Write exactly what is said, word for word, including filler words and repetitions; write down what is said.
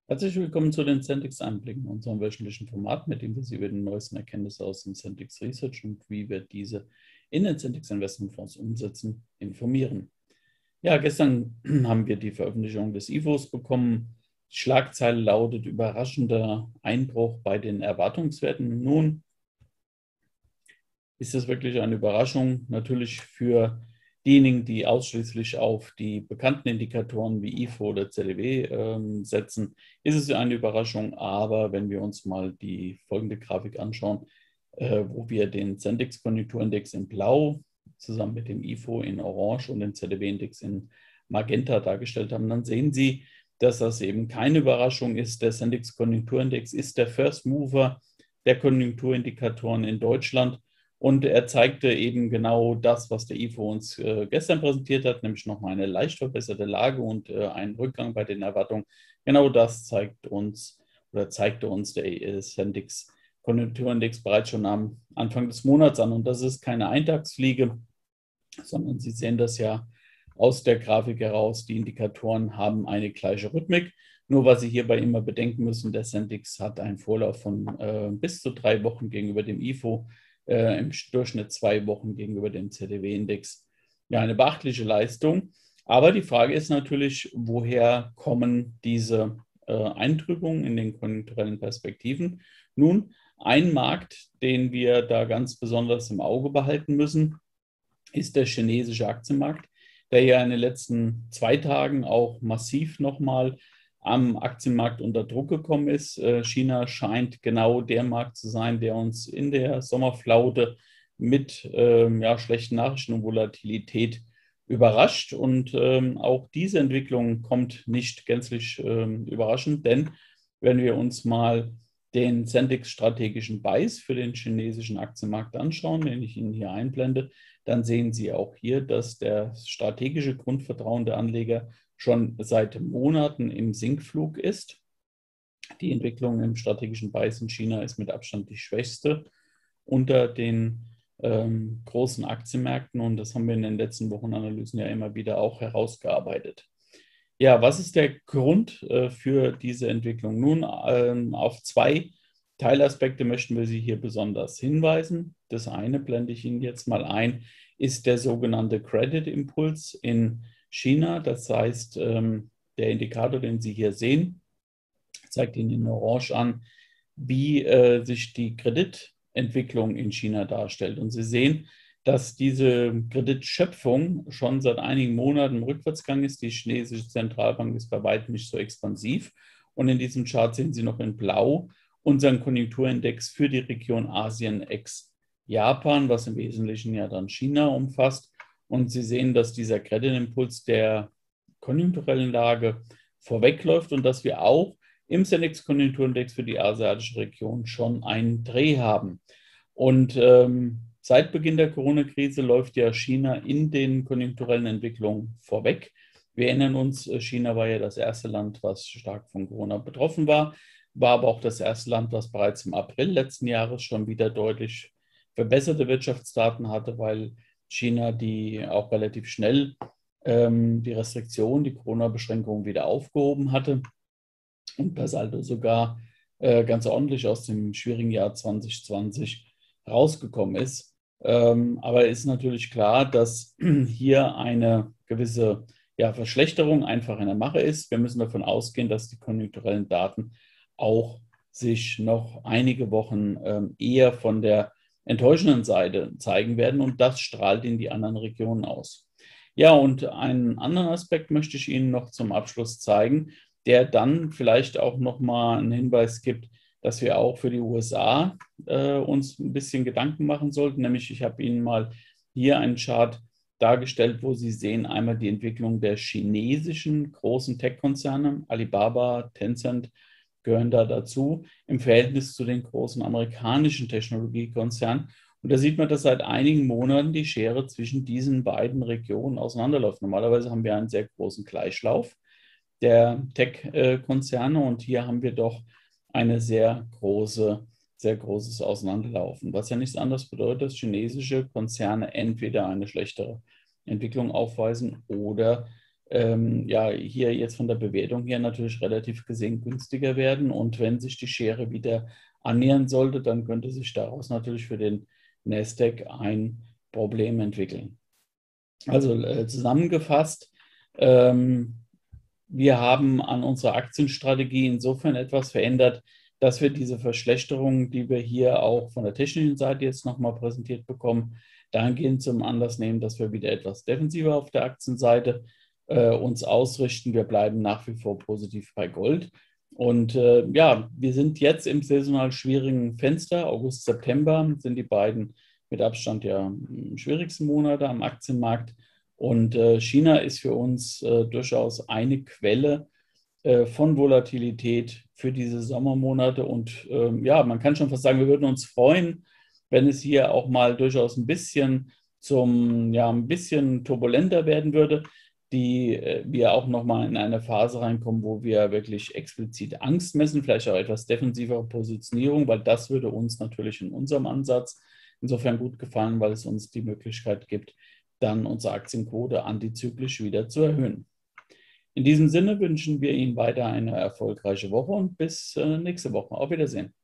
Herzlich willkommen zu den Centix-Einblicken, unserem wöchentlichen Format, mit dem wir Sie über die neuesten Erkenntnisse aus dem Centix Research und wie wir diese in den Centix Investmentfonds umsetzen, informieren. Ja, gestern haben wir die Veröffentlichung des I F Os bekommen. Die Schlagzeile lautet: Überraschender Einbruch bei den Erwartungswerten. Nun ist das wirklich eine Überraschung, natürlich für diejenigen, die ausschließlich auf die bekannten Indikatoren wie I F O oder Z D W ähm, setzen, ist es eine Überraschung. Aber wenn wir uns mal die folgende Grafik anschauen, äh, wo wir den Centix-Konjunkturindex in Blau zusammen mit dem I F O in Orange und den Z D W-Index in Magenta dargestellt haben, dann sehen Sie, dass das eben keine Überraschung ist. Der Centix-Konjunkturindex ist der First Mover der Konjunkturindikatoren in Deutschland. Und er zeigte eben genau das, was der I F O uns äh, gestern präsentiert hat, nämlich nochmal eine leicht verbesserte Lage und äh, einen Rückgang bei den Erwartungen. Genau das zeigt uns oder zeigte uns der äh, Centix Konjunkturindex bereits schon am Anfang des Monats an. Und das ist keine Eintagsfliege, sondern Sie sehen das ja aus der Grafik heraus. Die Indikatoren haben eine gleiche Rhythmik. Nur was Sie hierbei immer bedenken müssen, der Centix hat einen Vorlauf von äh, bis zu drei Wochen gegenüber dem I F O. Äh, im Durchschnitt zwei Wochen gegenüber dem Z D W-Index. Ja, eine beachtliche Leistung. Aber die Frage ist natürlich, woher kommen diese äh, Eintrübungen in den konjunkturellen Perspektiven? Nun, ein Markt, den wir da ganz besonders im Auge behalten müssen, ist der chinesische Aktienmarkt, der ja in den letzten zwei Tagen auch massiv nochmal am Aktienmarkt unter Druck gekommen ist. China scheint genau der Markt zu sein, der uns in der Sommerflaute mit ähm, ja, schlechten Nachrichten und Volatilität überrascht. Und ähm, auch diese Entwicklung kommt nicht gänzlich ähm, überraschend, denn wenn wir uns mal den Centix strategischen Bias für den chinesischen Aktienmarkt anschauen, den ich Ihnen hier einblende, dann sehen Sie auch hier, dass der strategische Grundvertrauen der Anleger schon seit Monaten im Sinkflug ist. Die Entwicklung im strategischen Bias in China ist mit Abstand die schwächste unter den ähm, großen Aktienmärkten, und das haben wir in den letzten Wochenanalysen ja immer wieder auch herausgearbeitet. Ja, was ist der Grund äh, für diese Entwicklung? Nun, ähm, auf zwei Teilaspekte möchten wir Sie hier besonders hinweisen. Das eine blende ich Ihnen jetzt mal ein, ist der sogenannte Credit Impuls in China. Das heißt, ähm, der Indikator, den Sie hier sehen, zeigt Ihnen in Orange an, wie äh, sich die Kreditentwicklung in China darstellt. Und Sie sehen, dass diese Kreditschöpfung schon seit einigen Monaten im Rückwärtsgang ist. Die chinesische Zentralbank ist bei weitem nicht so expansiv. Und in diesem Chart sehen Sie noch in Blau unseren Konjunkturindex für die Region Asien ex Japan, was im Wesentlichen ja dann China umfasst. Und Sie sehen, dass dieser Kreditimpuls der konjunkturellen Lage vorwegläuft und dass wir auch im Centix-Konjunkturindex für die asiatische Region schon einen Dreh haben. Und ähm, seit Beginn der Corona-Krise läuft ja China in den konjunkturellen Entwicklungen vorweg. Wir erinnern uns, China war ja das erste Land, was stark von Corona betroffen war, war aber auch das erste Land, was bereits im April letzten Jahres schon wieder deutlich verbesserte Wirtschaftsdaten hatte, weil China die auch relativ schnell ähm, die Restriktionen, die Corona-Beschränkungen wieder aufgehoben hatte und per Saldo sogar äh, ganz ordentlich aus dem schwierigen Jahr zwanzig zwanzig rausgekommen ist. Ähm, aber es ist natürlich klar, dass hier eine gewisse ja, Verschlechterung einfach in der Mache ist. Wir müssen davon ausgehen, dass die konjunkturellen Daten auch sich noch einige Wochen ähm, eher von der enttäuschenden Seite zeigen werden, und das strahlt in die anderen Regionen aus. Ja, und einen anderen Aspekt möchte ich Ihnen noch zum Abschluss zeigen, der dann vielleicht auch nochmal einen Hinweis gibt, dass wir auch für die U S A äh, uns ein bisschen Gedanken machen sollten. Nämlich, ich habe Ihnen mal hier einen Chart dargestellt, wo Sie sehen einmal die Entwicklung der chinesischen großen Tech-Konzerne, Alibaba, Tencent gehören da dazu, im Verhältnis zu den großen amerikanischen Technologiekonzernen. Und da sieht man, dass seit einigen Monaten die Schere zwischen diesen beiden Regionen auseinanderläuft. Normalerweise haben wir einen sehr großen Gleichlauf der Tech-Konzerne, und hier haben wir doch eine sehr große, sehr großes Auseinanderlaufen, was ja nichts anderes bedeutet, dass chinesische Konzerne entweder eine schlechtere Entwicklung aufweisen oder ähm, ja, hier jetzt von der Bewertung her natürlich relativ gesehen günstiger werden. Und wenn sich die Schere wieder annähern sollte, dann könnte sich daraus natürlich für den Nasdaq ein Problem entwickeln. Also äh, zusammengefasst, ähm, wir haben an unserer Aktienstrategie insofern etwas verändert, dass wir diese Verschlechterungen, die wir hier auch von der technischen Seite jetzt nochmal präsentiert bekommen, dahingehend zum Anlass nehmen, dass wir wieder etwas defensiver auf der Aktienseite äh, uns ausrichten. Wir bleiben nach wie vor positiv bei Gold. Und äh, ja, wir sind jetzt im saisonal schwierigen Fenster. August, September sind die beiden mit Abstand ja schwierigsten Monate am Aktienmarkt. Und äh, China ist für uns äh, durchaus eine Quelle äh, von Volatilität für diese Sommermonate. Und ähm, ja, man kann schon fast sagen, wir würden uns freuen, wenn es hier auch mal durchaus ein bisschen zum, ja, ein bisschen turbulenter werden würde, die äh, wir auch nochmal in eine Phase reinkommen, wo wir wirklich explizit Angst messen, vielleicht auch etwas defensivere Positionierung, weil das würde uns natürlich in unserem Ansatz insofern gut gefallen, weil es uns die Möglichkeit gibt, dann unsere Aktienquote antizyklisch wieder zu erhöhen. In diesem Sinne wünschen wir Ihnen weiter eine erfolgreiche Woche und bis nächste Woche. Auf Wiedersehen.